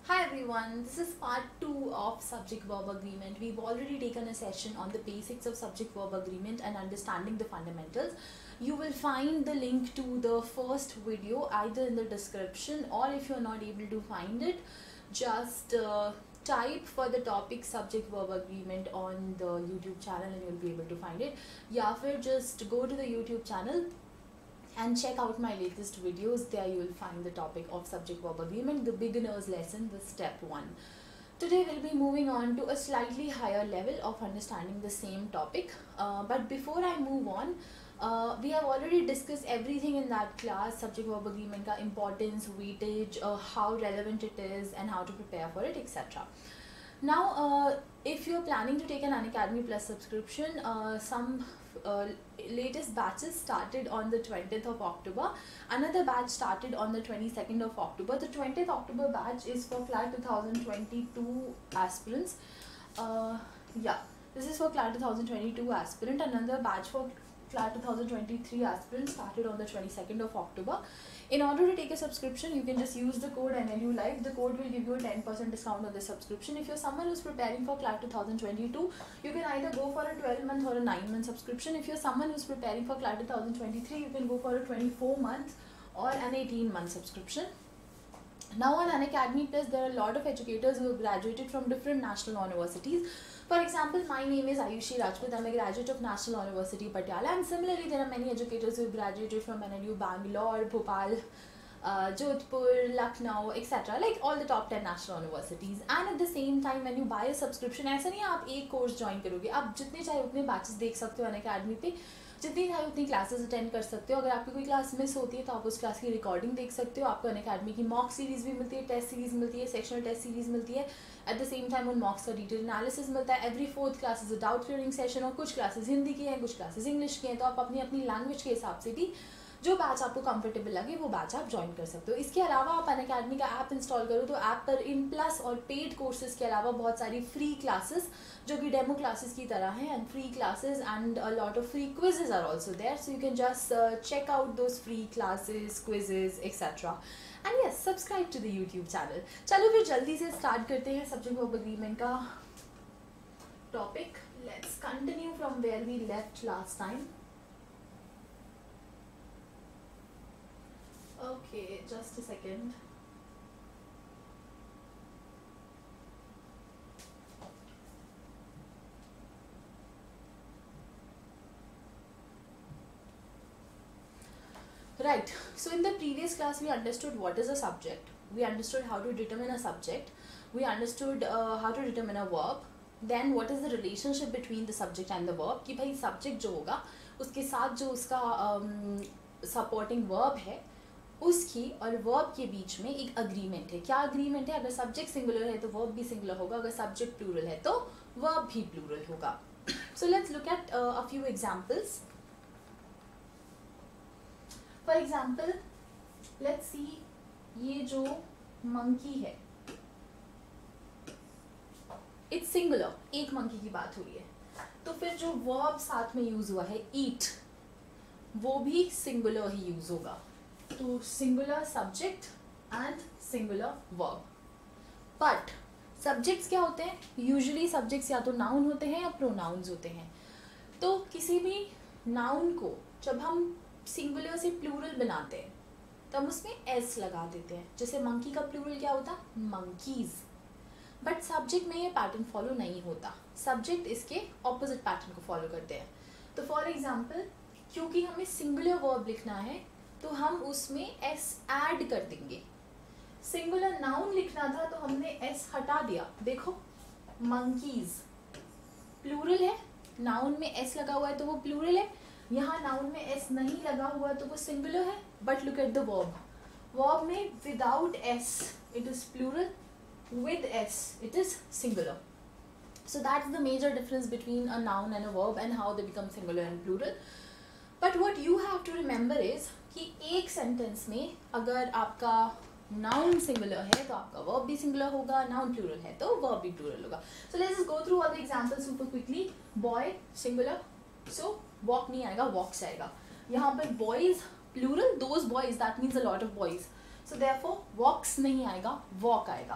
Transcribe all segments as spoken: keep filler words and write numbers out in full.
Hi everyone, this is part two of subject verb agreement. We've already taken a session on the basics of subject verb agreement and understanding the fundamentals. You will find the link to the first video either in the description, or if you're not able to find it, just uh, type for the topic subject verb agreement on the YouTube channel and you'll be able to find it. Ya fir just go to the YouTube channel and check out my latest videos. There you will find the topic of subject verb agreement, the beginner's lesson, the step one. Today we'll be moving on to a slightly higher level of understanding the same topic. Uh, but before I move on, uh, we have already discussed everything in that class, subject verb agreement ka importance, weightage, uh, how relevant it is and how to prepare for it, et cetera. Now, uh, if you're planning to take an Unacademy Plus subscription, uh, some uh, latest batches started on the twentieth of October. Another batch started on the twenty-second of October. The twentieth October batch is for C L A T twenty twenty-two aspirants. Uh, yeah, this is for C L A T twenty twenty-two aspirant. Another batch for C L A T twenty twenty-three aspirants started on the twenty-second of October. In order to take a subscription, you can just use the code N L U Live. The code will give you a ten percent discount on the subscription. If you're someone who's preparing for C L A T twenty twenty-two, you can either go for a twelve month or a nine month subscription. If you're someone who's preparing for C L A T twenty twenty-three, you can go for a twenty-four month or an eighteen month subscription. Now on Unacademy Plus, there are a lot of educators who have graduated from different national universities. For example, my name is Ayushi Rajput. I'm a graduate of National University Patiala, and similarly there are many educators who have graduated from N L U Bangalore, Bhopal, uh, Jodhpur, Lucknow, et cetera. Like all the top ten national universities. And at the same time, when you buy a subscription, ऐसा नहीं आप एक course join करोगे, आप जितने चाहे उतने batches देख सकते हो Unacademy पे, जितनी चाहे उतनी क्लासेस अटेंड कर सकते हो. अगर आपकी कोई क्लास मिस होती है तो आप उस क्लास की रिकॉर्डिंग देख सकते हो. आपको Unacademy की मॉक सीरीज भी मिलती है, टेस्ट सीरीज मिलती है, सेक्शनल टेस्ट सीरीज मिलती है. एट द सेम टाइम उन मॉक्स का डिटेल एनालिसिस मिलता है. Every fourth class is a doubt clearing session, और कुछ क्लासेस हिंदी की हैं, कुछ क्लासेस इंग्लिश की हैं. तो आप अपनी अपनी लैंग्वेज के हिसाब से भी जो बैच आपको कंफर्टेबल लगे वो बैच आप ज्वाइन कर सकते हो. इसके अलावा आप Unacademy का ऐप इंस्टॉल करो तो ऐप पर इन प्लस और पेड कोर्सेज के अलावा बहुत सारी फ्री क्लासेस जो कि डेमो क्लासेस की तरह हैं, and free classes and a lot of free quizzes are also there. So you can just check out those free classes, quizzes, etcetera. And yes, subscribe to the YouTube channel. चलो फिर जल्दी से start करते हैं subject verb agreement का topic. Let's continue from where we left last time. Okay, just a second. Right, so in the previous class we understood what is a subject, we understood how to determine a subject, we understood uh, how to determine a verb, then what is the relationship between the subject and the verb, कि भाई subject जो होगा उसके साथ जो उसका um, supporting verb है उसकी और वर्ब के बीच में एक अग्रीमेंट है. क्या अग्रीमेंट है? अगर सब्जेक्ट सिंगुलर है तो वर्ब भी सिंगुलर होगा, अगर सब्जेक्ट प्लूरल है तो वर्ब भी प्लूरल होगा. So let's look at a few examples. For example let's see, ये जो मंकी है इट्स सिंगुलर, एक मंकी की बात हो रही है. तो फिर जो वर्ब साथ में यूज हुआ है ईट, वो भी सिंगुलर ही यूज होगा. तो singular subject and singular verb. But subjects क्या होते हैं? यूजुअली सब्जेक्ट्स या तो नाउन होते हैं या प्रोनाउंस होते हैं. तो किसी भी नाउन को जब हम सिंगुलर से प्लूरल बनाते हैं तो हम उसमें एस लगा देते हैं. जैसे मंकी का प्लूरल क्या होता? मंकीज. बट सब्जेक्ट में ये पैटर्न फॉलो नहीं होता. सब्जेक्ट इसके ऑपोजिट पैटर्न को फॉलो करते हैं. तो फॉर एग्जाम्पल, क्योंकि हमें सिंगुलर वर्ब लिखना है तो हम उसमें एस ऐड कर देंगे. सिंगुलर नाउन लिखना था तो हमने एस हटा दिया. देखो, मंकीज प्लूरल है, नाउन में एस लगा हुआ है तो वो प्लूरल है. यहाँ नाउन में एस नहीं लगा हुआ तो वो सिंगुलर है. But look at the verb. Verb में without S it is plural, with s it is singular. So that's the major difference between a noun and a verb and how they become singular and plural. But what you have to remember is कि एक sentence में अगर आपका noun singular है तो आपका verb भी singular होगा, नाउन प्लूरल है तो वर्ब भी प्लूरल होगा. So let's just go through all the examples super quickly. Boy singular, so walk नहीं आएगा, वॉक्स आएगा. यहाँ पर boys plural, those boys, that means a lot of boys. So therefore walks नहीं आएगा, वॉक आएगा.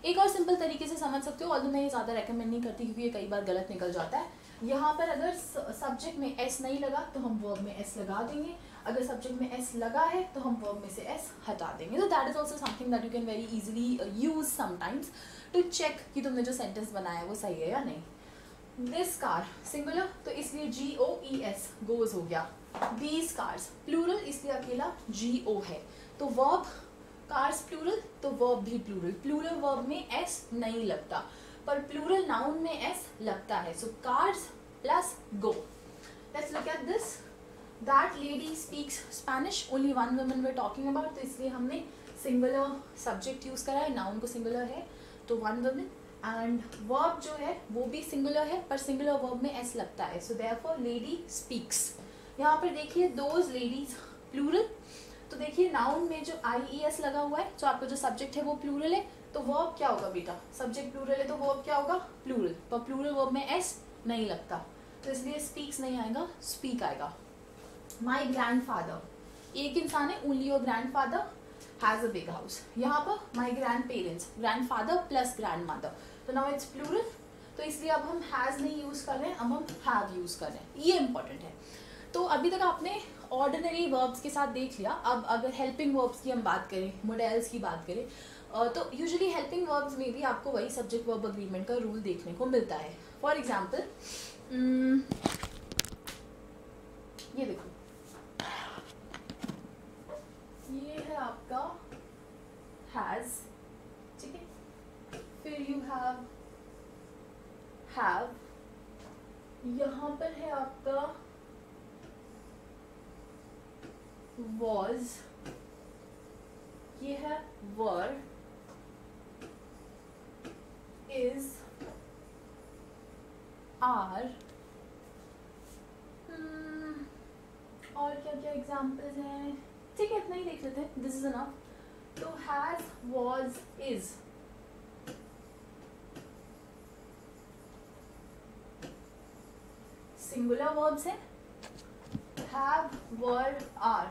एक और सिंपल तरीके से समझ सकते हो, ऑल्दो मैं ये ज़्यादा रेकमेंड नहीं करती क्योंकि ये कई बार गलत निकल जाता है। यहाँ पर अगर सब्जेक्ट में एस नहीं लगा तो हम वर्ब में एस लगा देंगे, अगर सब्जेक्ट में एस लगा है तो हम वर्ब में से एस हटा देंगे। तो that is also something that you can very easily use sometimes to check कि तुमने जो सेंटेंस बनाया है वो सही है या नहीं। दिस कार सिंगुलर तो इसलिए जी ओ ई एस गोज हो गया। दीज कार्स प्लूरल इसलिए अकेला जी ओ है। तो वर्ब कार्स प्लूरल तो वर्ब भी प्लूरल, प्लूरल वर्ब में एस नहीं लगता पर प्लूरल नाउन में एस लगता है। So cars plus go. Let's look at this. That lady speaks Spanish, only one woman we are talking about, तो इसलिए हमने सिंगुलर सब्जेक्ट यूज करा है, नाउन को सिंगुलर है तो वन वुमन, एंड वर्ब जो है वो भी सिंगुलर है पर सिंगुलर वर्ब में एस लगता है। So therefore lady speaks. यहाँ पर देखिए दोज लेडीज प्लूरल, तो देखिए नाउन में जो आई ई एस लगा हुआ है, जो आपका जो सब्जेक्ट है वो प्लूरल है, तो वर्ब क्या होगा बेटा, सब्जेक्ट प्लूरल है तो वर्ब क्या होगा प्लूरल, पर प्लूरल वर्ब में एस नहीं लगता तो इसलिए स्पीक्स नहीं आएगा, स्पीक आएगा। माई ग्रैंडफादर, एक इंसान है, only your grandfather has a big house. यहाँ पर my grandparents, grandfather plus grandmother, तो नाउ इट्स प्लूरल, तो इसलिए अब हम हैज नहीं यूज कर रहे हैं, अब हम हैव यूज कर रहे हैं, ये इंपॉर्टेंट है। तो अभी तक आपने ऑर्डिनरी वर्ब्स के साथ देख लिया। अब अगर हेल्पिंग वर्ब्स की हम बात करें, मोडेल्स की बात करें, तो यूजुअली हेल्पिंग वर्ब्स में भी आपको वही सब्जेक्ट वर्ब अग्रीमेंट का रूल देखने को मिलता है। फॉर एग्जांपल ये देखो, ये है आपका हैज, ठीक है, फिर यू हैव हैव, यहाँ पर है आपका was, ये है were, is, are, hmm, और क्या क्या एग्जाम्पल्स हैं, ठीक है इतना ही देख लेते हैं, दिस इज इनफ। तो has, was, is, singular verbs हैं, have, were, are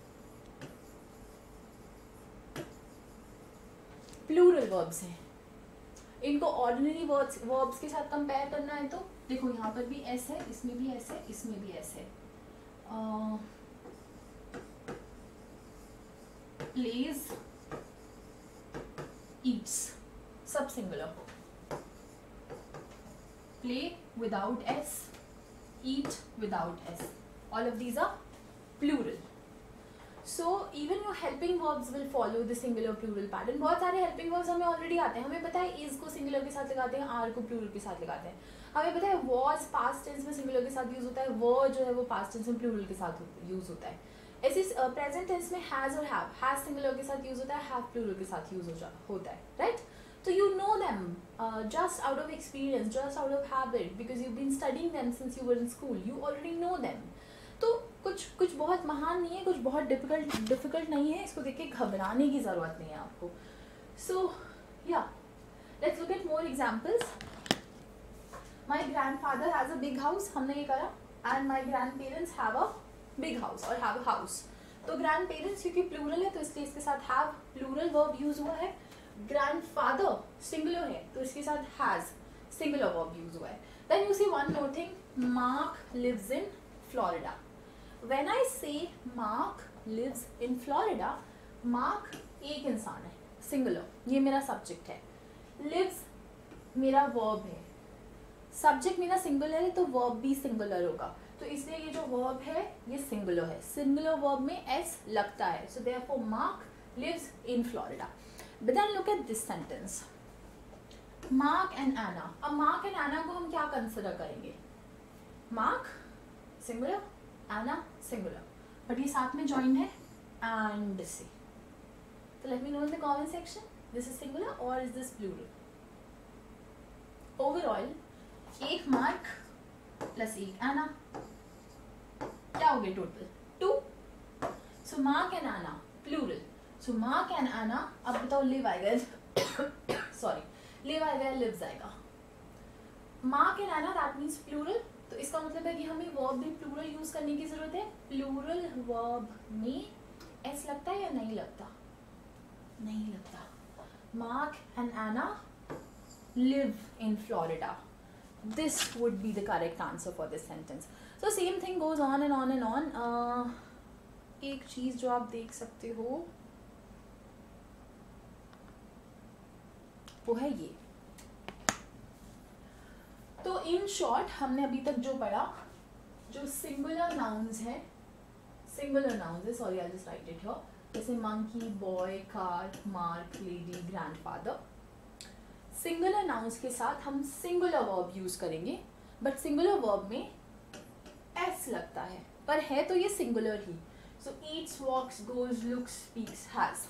plural verbs हैं। इनको ऑर्डिनरी वर्ब्स वर्ब्स के साथ कंपेयर करना है तो देखो यहाँ पर भी एस है, इसमें भी एस है, इसमें भी एस है। प्लेज, ईट्स, सब singular. Play without S, eat without S, all of these are plural. So even your helping verbs will follow the singular plural pattern. बहुत सारे helping verbs हमें already आते हैं, हमें पता है is को singular के साथ लगाते हैं, are को plural के साथ लगाते हैं, हमें पता है was past tense में singular के साथ use होता है, were जो है वो past tense में plural के साथ use होता है। ऐसे प्रेजेंट टेंस में हैज और हैव, हैज सिंगुलर के साथ यूज होता है, हैव प्लूरल के साथ यूज होता है, राइट? तो you know them just out of experience, just out of habit, because you been studying them since you were in school, you already know them. तो कुछ कुछ बहुत महान नहीं है, कुछ बहुत डिफिकल्ट डिफिकल्ट नहीं है, इसको देख के घबराने की ज़रूरत नहीं है आपको। सो या let's look at more examples. My grandfather has a big house, हमने ये करा, and my grandparents have a big house और हैव अ हाउस। तो ग्रैंड पेरेंट्स क्योंकि प्लूरल है तो इसलिए इसके साथ हैव प्लूरल वर्ब यूज हुआ है। ग्रैंड फादर सिंगुलर है तो इसके साथ हैज सिंगुलर वर्ब यूज हुआ है। Then you see one more thing, Mark lives in Florida. When I say Mark lives in Florida, Mark एक इंसान है सिंगुलर, ये मेरा सब्जेक्ट है, लिव्स मेरा वर्ब है, सब्जेक्ट मेरा सिंगुलर है तो वर्ब भी सिंगुलर होगा, तो इसलिए ये जो वर्ब है ये सिंगुलर है, सिंगुलर वर्ब में एस लगता है, so therefore Mark lives in Florida. But then look at this sentence, Mark and Anna. अब मार्क एंड एना को हम क्या कंसिडर करेंगे? Mark singular, Anna singular, but ये साथ में जॉइंड है एंड से। तो let me know in the comment section, this is singular और इज दिस प्लूरल? ओवरऑल एक मार्क प्लस एक एना, क्या हो गया टोटल? Two. So Mark and Anna plural, so Mark and Anna. अब बताओ लिव आएगा, सॉरी लिव आएगा, लिव्स आएगा। Mark and Anna that means plural, तो इसका मतलब है कि हमें वर्ब भी प्लूरल यूज करने की जरूरत है। प्लूरल वर्ब में एस लगता है या नहीं लगता? नहीं लगता। Mark and Anna live in Florida. This would be the correct answer for this sentence. So same thing goes on and on and on. Uh, एक चीज जो आप देख सकते हो वो है ये. तो इन शॉर्ट हमने अभी तक जो पढ़ा, जो सिंगुलर नाउन्स हैं, सिंगुलर नाउन्स है, sorry I just write it here, जैसे monkey, boy, car, Mark, lady, grandfather. Singular nouns के साथ हम सिंगुलर वर्ब यूज करेंगे, बट सिंगुलर वर्ब में एस लगता है, पर है तो ये सिंगुलर ही. So eats, walks, goes, looks, speaks, has.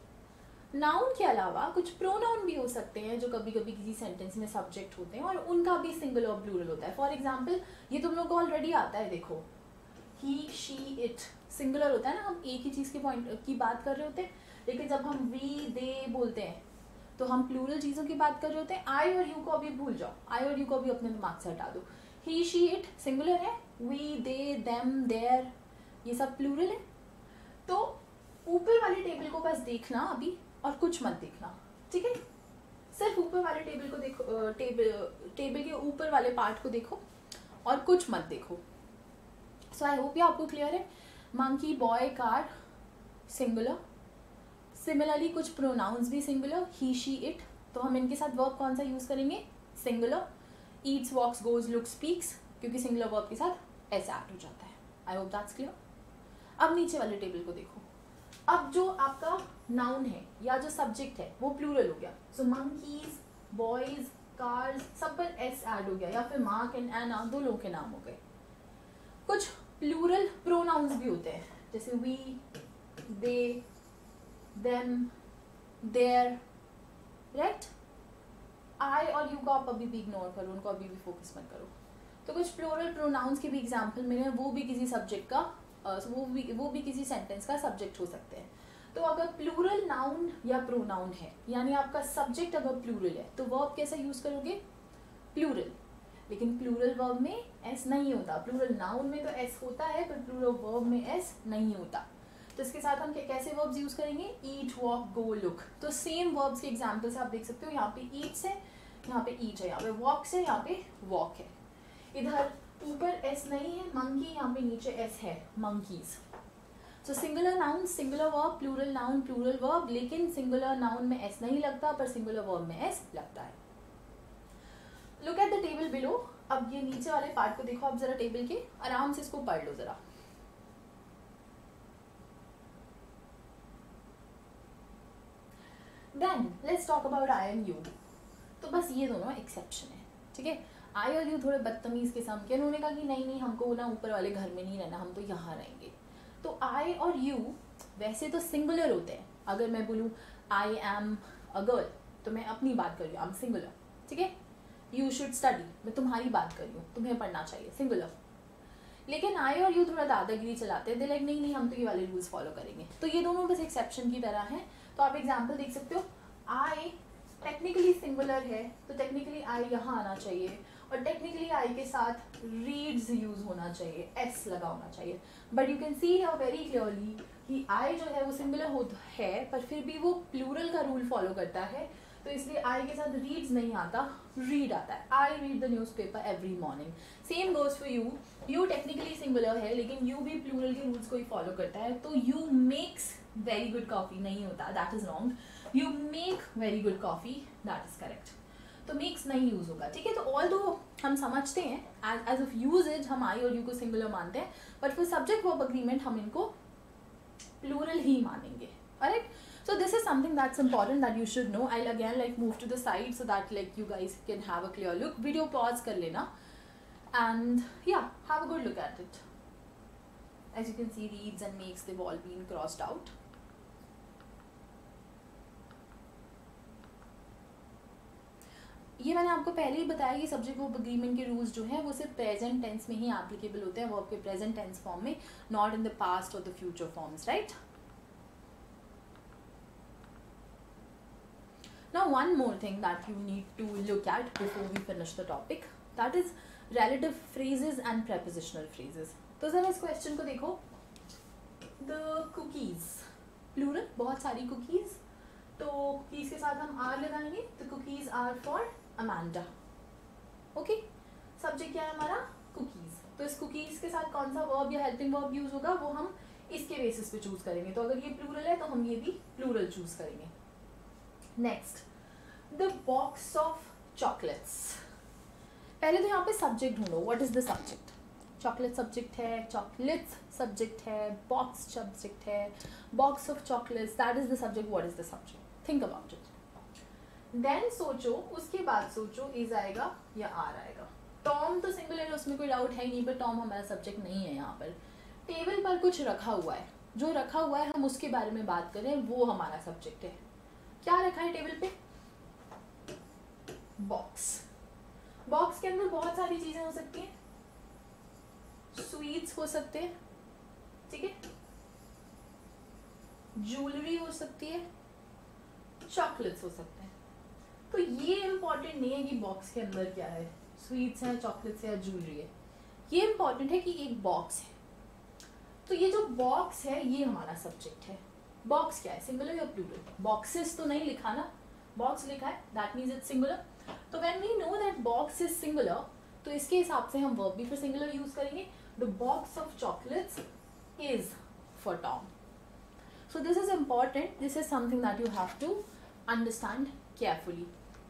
Noun के अलावा कुछ प्रोनाउन भी हो सकते हैं जो कभी कभी किसी सेंटेंस में सब्जेक्ट होते हैं और उनका भी सिंगुलर और प्लूरल होता है. फॉर एग्जाम्पल ये तुम लोग को ऑलरेडी आता है, देखो ही, शी, इट सिंगुलर होता है ना, हम एक ही चीज़ के पॉइंट की बात कर रहे होते हैं. लेकिन जब हम वी, दे बोलते हैं तो हम प्लूरल चीज़ों की बात कर रहे होते हैं. आई और यू को अभी भूल जाओ, आई और यू को अभी अपने दिमाग से हटा दो. ही, शी, इट सिंगुलर है, वी, दे, देम, देयर ये सब प्लूरल है. तो ऊपर वाले टेबल को बस देखना अभी और कुछ मत देखना, ठीक है. सिर्फ ऊपर वाले टेबल को देखो, टेबल टेबल के ऊपर वाले पार्ट को देखो और कुछ मत देखो. सो आई होप ये आपको क्लियर है. Monkey, boy, car singular. Similarly कुछ प्रोनाउंस भी सिंगुलर, ही, शी, इट. तो हम इनके साथ वर्ब कौन सा यूज करेंगे? Singular. Eats, walks, goes, looks, speaks, क्योंकि सिंगुलर वर्ब के साथ एस ऐड हो जाता है. I hope that's clear. अब नीचे वाले टेबल को देखो. अब जो आपका नाउन है या जो सब्जेक्ट है वो प्लूरल हो गया. सो मंकीज, बॉयज, कार्स सब पर एस ऐड हो गया, या फिर मार्क एंड एना दो लोगों के नाम हो गए. कुछ प्लूरल प्रोनाउंस भी होते हैं जैसे we, they, them, their, right. I और यू को आप अभी भी इग्नोर करो, उनको अभी भी फोकस मत करो. तो कुछ प्लूरल प्रोनाउंस के भी एग्जाम्पल मिले, वो भी किसी सब्जेक्ट का uh, वो भी वो भी किसी सेंटेंस का सब्जेक्ट हो सकते हैं. तो अगर प्लूरल नाउन या प्रोनाउन है, यानी आपका सब्जेक्ट अगर प्लूरल है, तो वर्ब कैसा यूज करोगे? प्लूरल. लेकिन प्लूरल वर्ब में एस नहीं होता. प्लूरल नाउन में तो एस होता है, पर प्लूरल वर्ब में एस नहीं होता. तो इसके साथ हम कैसे वर्ब्स यूज करेंगे? Eat, walk, go, look. तो सेम वर्ब्स के एग्जाम्पल्स आप देख सकते हो. यहाँ पे ईट्स है, यहाँ पे ईट है, यहाँ पे वॉक्स है, यहाँ पे वॉक है. इधर ऊपर एस नहीं है, मंकी, यहाँ पे नीचे एस है, monkeys. So singular noun, singular verb, plural noun, plural verb. लेकिन सिंगुलर नाउन में एस नहीं लगता, पर सिंगुलर वर्ब में एस लगता है. Look at the table below. अब ये नीचे वाले पार्ट को देखो आप जरा टेबल के, आराम से इसको पढ़ लो जरा. Then let's talk about I and you. तो बस ये दोनों एक्सेप्शन है, ठीक है. आई और यू थोड़े बदतमीज किस्म के, उन्होंने कहा कि नहीं नहीं हमको ना ऊपर वाले घर में नहीं रहना, हम तो यहाँ रहेंगे. तो आई और यू वैसे तो सिंगुलर होते हैं. अगर मैं बोलूँ आई एम अ गर्ल तो मैं अपनी बात कर रही हूँ, आई एम सिंगुलर, ठीक है. यू शुड स्टडी, मैं तुम्हारी बात कर रही हूँ, तुम्हें पढ़ना चाहिए, सिंगुलर. लेकिन आई और यू थोड़ा दादागिरी चलाते हैं, दे लाइक नहीं नहीं हम तो ये वाले रूल्स फॉलो करेंगे. तो ये दोनों बस एक्सेप्शन की तरह हैं. तो आप एग्जाम्पल देख सकते हो. आई टेक्निकली सिंगुलर है, तो टेक्निकली आई यहाँ आना चाहिए, और टेक्निकली आई के साथ रीड्स यूज होना चाहिए, एस लगा होना चाहिए. But you can see here very clearly कि आई जो है वो सिंगुलर हो है, पर फिर भी वो प्लूरल का रूल फॉलो करता है. तो इसलिए आई के साथ रीड्स नहीं आता, रीड आता है. I read the newspaper every morning. Same goes for you. You technically singular है, लेकिन यू भी प्लूरल के रूल्स को ही फॉलो करता है. तो you makes very good coffee नहीं होता, that is wrong. You make very good coffee, that is correct. तो मेक्स नहीं यूज होगा, ठीक है. तो ऑल दो हम समझते हैं एज एज ऑफ यूजेज हम आई और यू को सिंगुलर मानते हैं, बट फिर सब्जेक्ट वर्ब अग्रीमेंट हम इनको प्लूरल ही मानेंगे. Alright. So this is something that's important that you should know. I'll again like move to the side so that like you guys can have a clear look. Video pause kar lena and yeah, have a good look at it. As you can see, reads and makes they've all been crossed out. ये मैंने आपको पहले ही बताया कि subject verb agreement के rules जो हैं वो सिर्फ प्रेजेंट टेंस में ही एप्लीकेबल होते हैं, वर्ब के प्रेजेंट टेंस फॉर्म में, नॉट इन द पास्ट और the future forms, right. Now one more thing that you need to look at before we finish the topic, that is relative phrases and prepositional phrases. तो जरा इस question को देखो. The cookies plural, बहुत सारी cookies. तो cookies के साथ हम are लगाएंगे. The cookies are for Amanda. Okay, subject क्या है हमारा? कुकीज. तो इस कुकीज के साथ कौन सा वर्ब या हेल्पिंग वर्ब यूज होगा वो हम इसके बेसिस पे चूज करेंगे. तो अगर ये प्लूरल है तो हम ये भी प्लूरल चूज करेंगे. Next, the box of chocolates. पहले तो यहाँ पे सब्जेक्ट ढूंढो. What is the subject? Chocolate subject है, चॉकलेट्स सब्जेक्ट है, बॉक्स सब्जेक्ट है, box of chocolates, that is the subject. What is the subject? Think about it. Then सोचो, उसके बाद सोचो इज आएगा या आर आएगा. टॉम तो सिंगुलर है, उसमें कोई डाउट है नहीं, पर टॉम हमारा सब्जेक्ट नहीं है. यहाँ पर टेबल पर कुछ रखा हुआ है, जो रखा हुआ है हम उसके बारे में बात करें, वो हमारा सब्जेक्ट है. क्या रखा है टेबल पे? बॉक्स. बॉक्स के अंदर बहुत सारी चीजें हो सकती हैं. स्वीट्स हो सकते हैं, ठीक है, ज्वेलरी हो सकती है, चॉकलेट्स हो सकते हैं. तो ये इंपॉर्टेंट नहीं है कि बॉक्स के अंदर क्या है, स्वीट्स है, चॉकलेट्स है या ज्वेलरी है. ये इंपॉर्टेंट है कि एक बॉक्स है. तो ये जो बॉक्स है ये हमारा सब्जेक्ट है. बॉक्स क्या है, सिंगुलर या प्लूरल? बॉक्सेस तो नहीं लिखा ना, बॉक्स लिखा है, दैट मीन्स इट्स सिंगुलर. तो when we know that box is singular, तो इसके हिसाब से हम वर्ब भी फिर सिंगुलर यूज करेंगे. The box of chocolates is for Tom. So this is important. This is something that you have to understand carefully.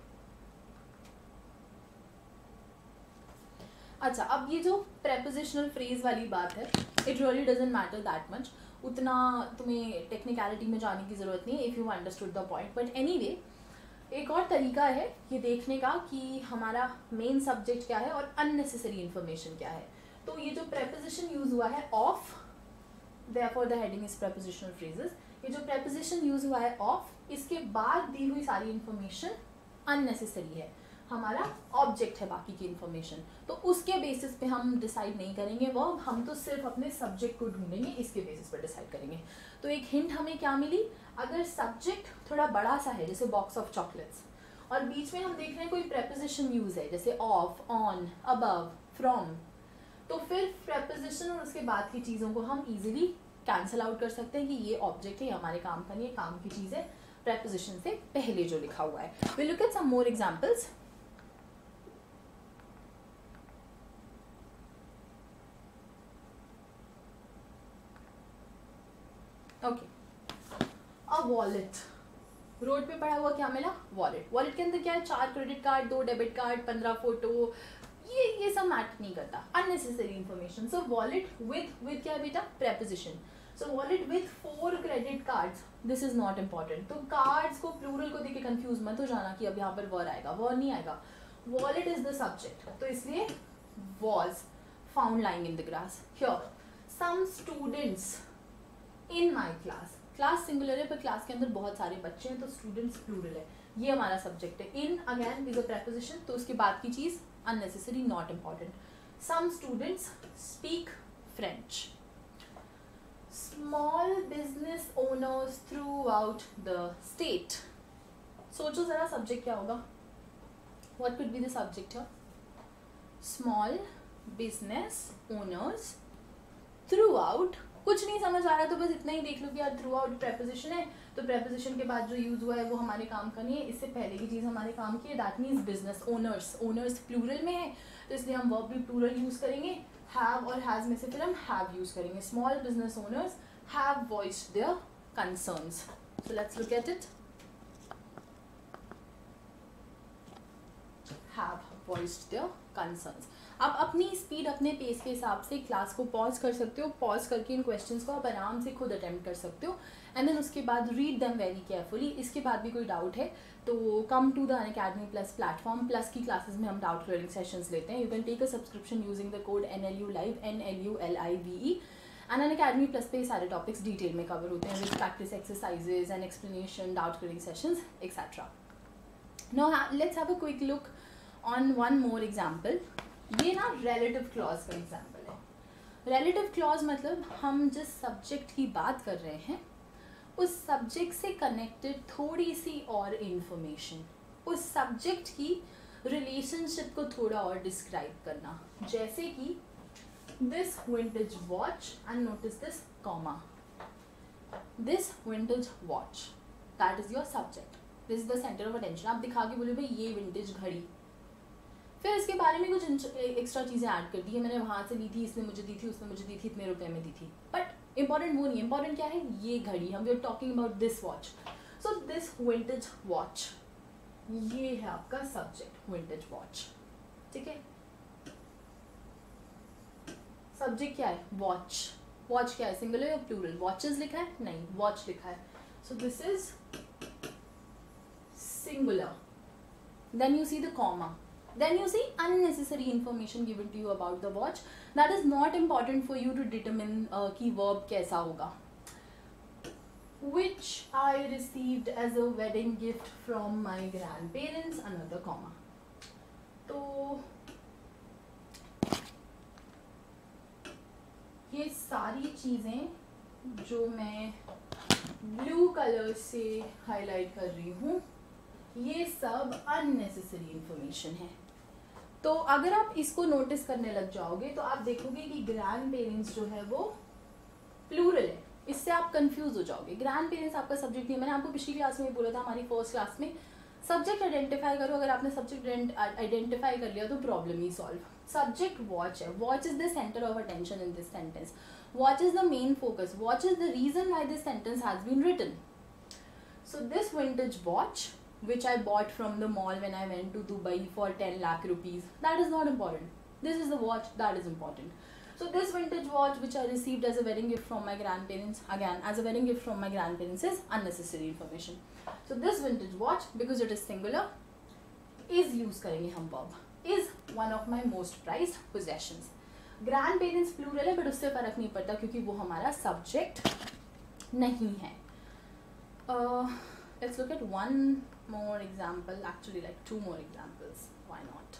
अच्छा, अब ये जो प्रेपोजिशनल फ्रेज वाली बात है, it really doesn't matter that much. उतना तुम्हें टेक्निकलिटी में जाने की जरूरत नहीं है if you understood the point. But anyway, एक और तरीका है ये देखने का कि हमारा मेन सब्जेक्ट क्या है और अननेसेसरी इंफॉर्मेशन क्या है. तो ये जो प्रेपोजिशन यूज हुआ है of, therefore the heading is prepositional phrases. ये जो प्रेपोजिशन यूज हुआ है ऑफ, इसके बाद दी हुई सारी इंफॉर्मेशन अननेसेसरी है, हमारा ऑब्जेक्ट है बाकी की इंफॉर्मेशन. तो उसके बेसिस पे हम डिसाइड नहीं करेंगे वो, हम तो सिर्फ अपने सब्जेक्ट को ढूंढेंगे, इसके बेसिस पे डिसाइड करेंगे. तो एक हिंट हमें क्या मिली, अगर सब्जेक्ट थोड़ा बड़ा सा है जैसे बॉक्स ऑफ चॉकलेट्स, और बीच में हम देख रहे हैं कोई प्रेपोजिशन यूज है जैसे ऑफ, ऑन, अबव, फ्रॉम, तो फिर प्रेपोजिशन और उसके बाद की चीज़ों को हम इजीली कैंसिल आउट कर सकते हैं कि ये ऑब्जेक्ट है, ये हमारे काम का नहीं है, काम की चीज़ है प्रेपोजिशन से पहले जो लिखा हुआ है. We look at some more examples. Okay, a wallet. Road पे पड़ा हुआ क्या मिला? वॉलेट. वॉलेट के अंदर क्या है? चार क्रेडिट कार्ड, दो डेबिट कार्ड, पंद्रह फोटो, ये ये सब मैटर नहीं करता, unnecessary information. So wallet with with क्या है बेटा? Preposition. So wallet with four credit cards, this is not important. तो कार्ड्स को प्लूरल को देख के कंफ्यूज मत हो जाना कि अब यहाँ पर वर आएगा, वर नहीं आएगा. वॉलेट इज द सब्जेक्ट, तो इसलिए was found lying in the grass. Here some students in my class. Class singular है पर क्लास के अंदर बहुत सारे बच्चे हैं, तो स्टूडेंट्स प्लूरल है, ये हमारा सब्जेक्ट है. In again is a preposition, तो उसके बाद की चीज unnecessary, not important. Some students speak French. Small business owners throughout the state. सोचो जरा सब्जेक्ट क्या होगा? What could be the subject है? Small business owners throughout. कुछ नहीं समझ आ रहा तो बस इतना ही देख लो कि यार थ्रू आउट प्रेपोजिशन है, तो प्रेपोजिशन के बाद जो यूज हुआ है वो हमारे काम का नहीं है, इससे पहले की चीज हमारे काम की है, that means business owners. Owners plural में है तो इसलिए हम वर्ब भी प्लूरल यूज करेंगे. हैव और हैज में से फिर हम हैव यूज करेंगे. Small business owners have voiced their concerns. So let's look at it. Have voiced their concerns. आप अपनी स्पीड, अपने पेस के हिसाब से क्लास को पॉज कर सकते हो. पॉज करके इन क्वेश्चंस को आप आराम से खुद अटेम्प्ट कर सकते हो, एंड देन उसके बाद रीड देम वेरी केयरफुली. इसके बाद भी कोई डाउट है तो come to the Unacademy plus platform. Plus की क्लासेस में हम डाउट क्लियरिंग सेशंस लेते हैं. You can take a subscription using the code N L U live, N L U L I V E. And Unacademy plus पे सारे topics detail में cover होते हैं with practice exercises and explanation, doubt clearing sessions etcetera. Now let's have a quick look on one more example. ये ना relative clause का example है. Relative clause मतलब हम जिस सब्जेक्ट की बात कर रहे हैं उस सब्जेक्ट से कनेक्टेड थोड़ी सी और इंफॉर्मेशन, उस सब्जेक्ट की रिलेशनशिप को थोड़ा और डिस्क्राइब करना. जैसे कि this vintage watch, and notice this comma, this vintage watch, that is your subject, this is the centre of attention. आप दिखा के बोले भाई ये विंटेज घड़ी, फिर इसके बारे में कुछ एक्स्ट्रा चीज़ें ऐड कर दी है, मैंने वहाँ से ली थी, इसने मुझे दी थी, उसने मुझे दी थी, इतने रुपए में दी थी, बट इंपॉर्टेंट वो नहीं, इंपॉर्टेंट क्या है, ये घड़ी, हम we are talking about this watch. So this vintage watch, ये है आपका सब्जेक्ट, विंटेज वॉच. ठीक है, सब्जेक्ट क्या है, वॉच. वॉच क्या है, सिंगुलर या प्लूरल, वॉचेस लिखा है, नहीं, वॉच लिखा है. So this is singular. Then you see the comma. Then you see unnecessary information given to you about the watch. That is not important for you to determine uh, कि verb कैसा होगा. Which I received as a wedding gift from my grandparents. Another comma. तो ये सारी चीज़ें जो मैं blue colour से हाईलाइट कर रही हूँ, ये सब अननेसेसरी इंफॉर्मेशन है. तो अगर आप इसको नोटिस करने लग जाओगे तो आप देखोगे कि ग्रैंड पेरेंट्स जो है वो प्लूरल है. इससे आप कंफ्यूज हो जाओगे. ग्रैंड पेरेंट्स आपका सब्जेक्ट नहीं. मैंने आपको पिछली क्लास में बोला था, हमारी फर्स्ट क्लास में, सब्जेक्ट आइडेंटिफाई करो. अगर आपने सब्जेक्ट आइडेंटिफाई कर लिया तो प्रॉब्लम ही सॉल्व. सब्जेक्ट वॉच है. Watch is the centre of attention in this sentence. Watch is the main focus. Watch is the reason why this sentence has been written. So this vintage watch which I bought from the mall when I went to Dubai for ten lakh rupees, that is not important. This is the watch that is important. So this vintage watch which I received as a wedding gift from my grandparents, again as a wedding gift from my grandparents, is unnecessary information. So this vintage watch, because it is singular, is use करेंगे हम verb, is one of my most prized possessions. grandparents plural है, but उससे फर्क नहीं पड़ता क्योंकि वो हमारा subject नहीं है. uh, let's look at one more example, actually like two more examples, why not.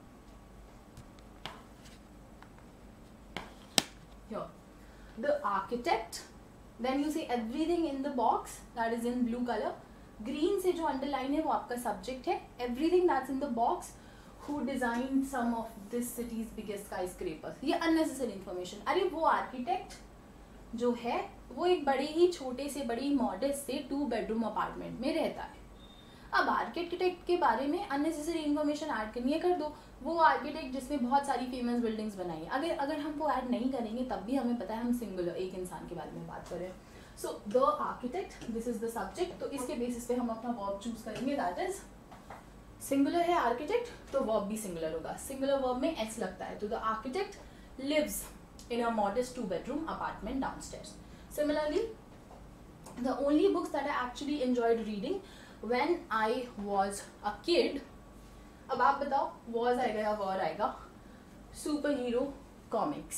Here, the architect, then you see everything in the box that is in blue color. Green से जो underline है वो आपका subject है. Everything that's in the box, who designed some of this city's biggest skyscrapers. ये unnecessary information. अरे वो architect जो है वो एक बड़े ही छोटे से बड़ी मॉडेस्ट से टू बेडरूम अपार्टमेंट में रहता है. अब आर्किटेक्ट के बारे में अननेसेसरी इन्फॉर्मेशन ऐड करनी है, कर दो. वो आर्किटेक्ट जिसने बहुत सारी फेमस बिल्डिंग्स बनाई है, अगर अगर हम वो ऐड नहीं करेंगे तब भी हमें पता है हम सिंगुलर एक इंसान के बारे में बात कर रहे हैं. So the architect, this is the subject. तो इसके बेसिस पे हम अपना वर्ब चूज करेंगे. दैट इज सिंगुलर है आर्किटेक्ट तो वर्ब भी सिंगुलर होगा. सिंगुलर वर्ब में एस लगता है. तो the architect lives in a modest two bedroom apartment downstairs. Similarly, the only books that I actually enjoyed reading when I was a kid, अब आप बताओ was आएगा या were आएगा, superhero comics.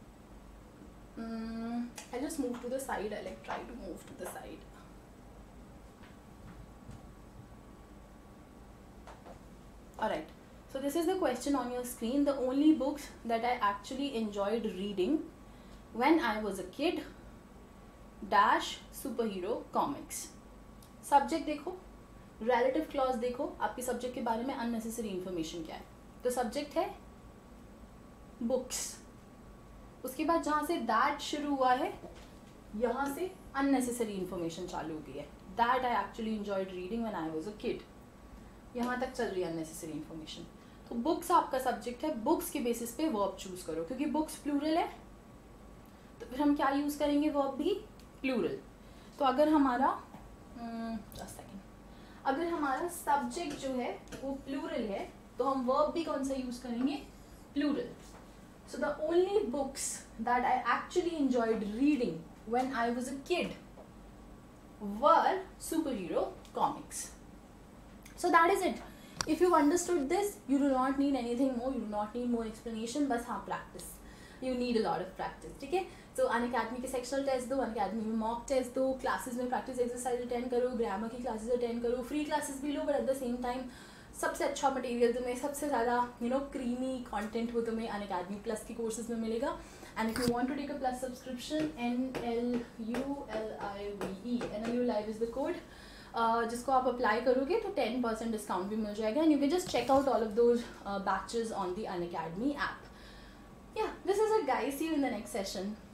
mm, I just move to the side. I like try to move to the side. Alright, so this is the question on your screen. The only books that I actually enjoyed reading when I was a kid dash superhero comics. Subject देखो, relative clause देखो, आपके subject के बारे में unnecessary information क्या है. तो subject है books. उसके बाद जहाँ से that शुरू हुआ है यहाँ से unnecessary information चालू हो गई है. That I actually enjoyed reading when I was a kid. यहाँ तक चल रही है unnecessary information. तो बुक्स आपका सब्जेक्ट है. बुक्स के बेसिस पे वर्ब चूज करो क्योंकि बुक्स प्लूरल है तो फिर हम क्या यूज करेंगे, वर्ब भी प्लूरल. तो अगर हमारा जस्ट सेकंड अगर हमारा सब्जेक्ट जो है वो प्लूरल है तो हम वर्ब भी कौन सा यूज करेंगे, plural. So the only books that I actually enjoyed reading when I was a kid were superhero comics. So that is it. If you've understood this, you do not need anything more, you do not need more explanation, बस हाँ practice. You need a lot of practice, ठीक है. So Unacademy के sectional test दो, Unacademy में mock test दो, classes में practice exercise attend करो, ग्रामर की क्लासेस अटेंड करो, फ्री क्लासेस भी लो, but at the same time सबसे अच्छा मटेरियल तुम्हें, सबसे ज़्यादा यू नो क्रीमी कंटेंट वो तुम्हें अनअकैडमी प्लस के कोर्सेज में मिलेगा. And if you want to take a plus subscription, N L U L I V E, N L U live is the code, जिसको आप अप्लाई करोगे तो ten percent discount भी मिल जाएगा. And you can just check out all of those batches on the Unacademy app. या this is a guys, see you in the next session.